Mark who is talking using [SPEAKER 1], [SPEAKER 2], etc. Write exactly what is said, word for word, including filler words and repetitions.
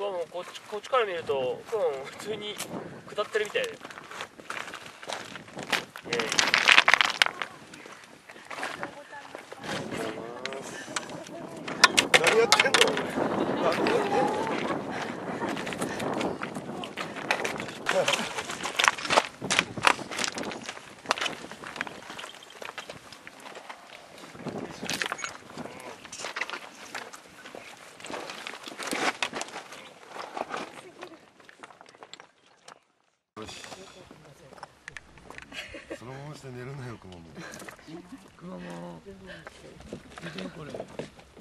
[SPEAKER 1] これもこっちこっちから見るとこれも普通に下ってるみたいで、えー
[SPEAKER 2] 何やってんの？何やってんの？よし。そのままして寝るなよ、くまモン。
[SPEAKER 3] くまモン。見てこれ。